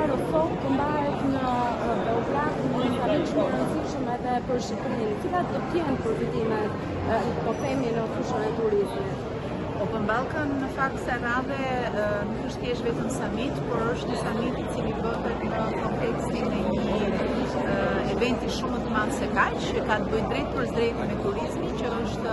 Eurosol përmbahet në Beograd në një samit shumë rëndësishëm edhe për Shqipërinë. Cilat do të jenë përfitimet, po themi, në fushën e turizmit? Open Balkan në fakt se radhe nuk është thjesht vetëm summit, por është një summit I cili bëhet në kontekstin e një eventi shumë të madh se kaq, që ka të bëjë drejt për drejt me turizmin, që është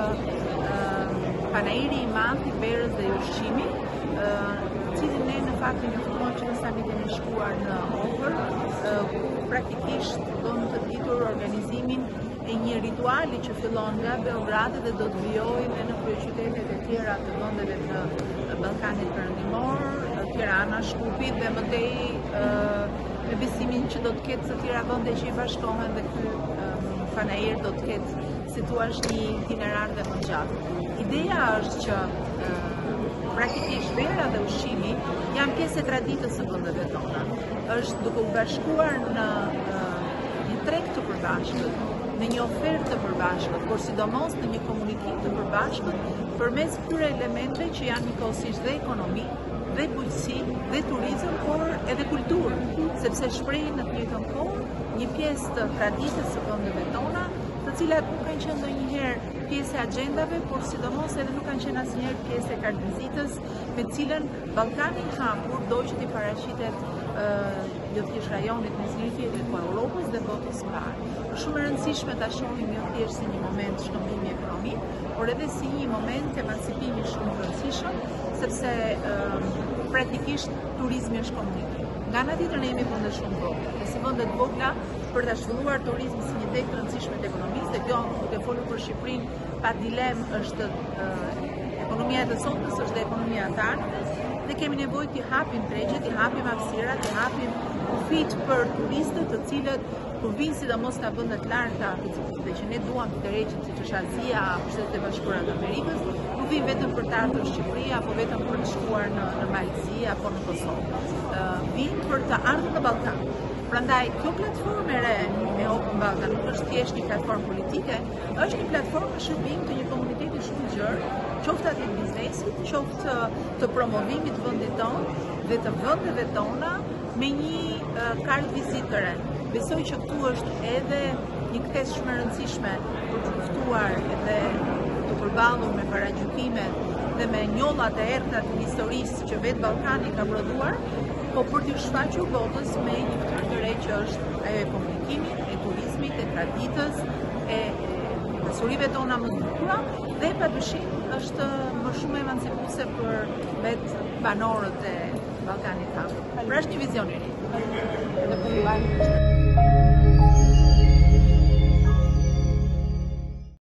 panairi I madh I verës dhe I ushqimit, cilin ne në fakt e njoftuam që në summitin e shkuar në Ohër, ku praktikisht do të ditur organizimin e një rituali që fillon nga Beogradi dhe do të vijojë edhe në kryeqytetet e tjera të vendeve të Ballkanit Perëndimor, Tirana, Shkupi dhe mëtej me besimin që do të ketë të tjera vende që I bashkohen dhe ky panair do të ketë, si thua, një itinerar dhe më gjatë. Ideja është që praktikisht vera dhe ushqimi janë pjesë e traditës së vendeve tona. Është duke u bashkuar në një treg të përbashkët, në një ofertë të përbashkët, por sidomos në një komunikim të përbashkët përmes këtyre elementeve që janë njëkohësisht dhe ekonomi, dhe bujqësi, dhe turizëm, por edhe kulturë, sepse shprehin në të njëjtën kohë një pjesë të traditës së vendeve tona, të cilat nuk kanë qenë ndonjëherë pjesë e agjendave, por sidomos edhe nuk kanë qenë asnjëherë pjesë e kartvizites, me cilën Ballkani I hapur do që t'i paraqitet jo thjesht rajonit me njëri tjetrit, por Europës dhe botës së parë. Është shumë e rëndësishme ta shohim jo thjesht si një moment shkëmbimi ekonomik, por edhe si një moment emancipimi shumë I rëndësishëm, sepse praktikisht turizmi është komunikim. Nga ana tjetër ne jemi vende shumë vogla, dhe si vende të vogla për ta zhvilluar turizmin si një degë të rëndësishme të ekonomisë, dhe kjo duke folur për Shqipërinë, pa dilemë është ekonomia e të sotmes, është dhe ekonomia e të ardhmes, dhe kemi nevojë t'i hapim tregjet, t'i hapim hapësirat, t'i hapim kufit për turistët të cilët kur vinë sidomos nga vende të larta dhe që ne duam të tërheqim siç është Azia apo Shtetet e Bashkuara të Amerikës, nuk vinë vetëm për të ardhur në Shqipëri apo vetëm për të shkuar në Malezi apo në Kosovë. Vinë për të ardhur në Ballkan. Prandaj kjo platformë e re me Open Balkan nuk është thjesht një platformë politike, është një platformë shërbim të një komuniteti shumë I gjerë, qoftë atë të biznesit, qoftë të promovimit të vendit tonë dhe të vendeve tona me një kartë vizitë të re. Besoj që këtu është edhe një ktesë shumë e rëndësishme për të luftuar edhe të përballur me paragjykimet dhe me njollat e errta të historisë që vetë Ballkani ka prodhuar, po për t'u shfaqur botës me një fytyrë të re që është ajo e komunikimit, e turizmit, e traditës, e pasurive tona më të bukura dhe padyshim është më shumë emancipuese për vetë banorët e Ballkanit. Pra është një vizion I ri.